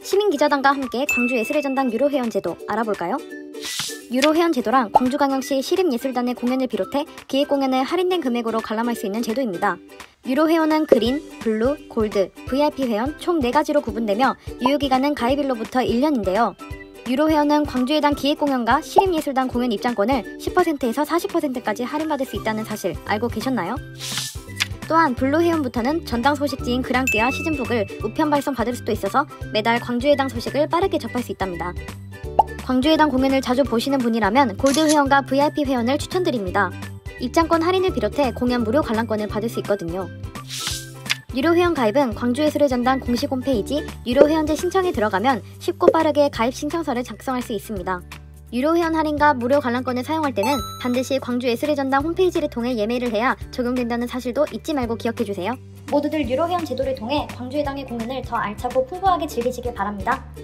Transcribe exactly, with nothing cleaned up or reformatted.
시민기자단과 함께 광주예술의 전당 유로회원 제도 알아볼까요? 유로회원 제도란 광주광역시 시립예술단의 공연을 비롯해 기획공연을 할인된 금액으로 관람할 수 있는 제도입니다. 유로회원은 그린, 블루, 골드, 브이아이피 회원 총 네 가지로 구분되며 유효기간은 가입일로부터 일 년인데요. 유로회원은 광주예당 기획공연과 시립예술단 공연 입장권을 십 퍼센트에서 사십 퍼센트까지 할인받을 수 있다는 사실 알고 계셨나요? 또한 블루 회원부터는 전당 소식지인 그랑띠와 시즌북을 우편 발송 받을 수도 있어서 매달 광주예당 소식을 빠르게 접할 수 있답니다. 광주예당 공연을 자주 보시는 분이라면 골드 회원과 브이아이피 회원을 추천드립니다. 입장권 할인을 비롯해 공연 무료 관람권을 받을 수 있거든요. 유료 회원 가입은 광주예술의 전당 공식 홈페이지 유료 회원제 신청에 들어가면 쉽고 빠르게 가입 신청서를 작성할 수 있습니다. 유료 회원 할인과 무료 관람권을 사용할 때는 반드시 광주예술의 전당 홈페이지를 통해 예매를 해야 적용된다는 사실도 잊지 말고 기억해주세요. 모두들 유로 회원 제도를 통해 광주예당의 공연을 더 알차고 풍부하게 즐기시길 바랍니다.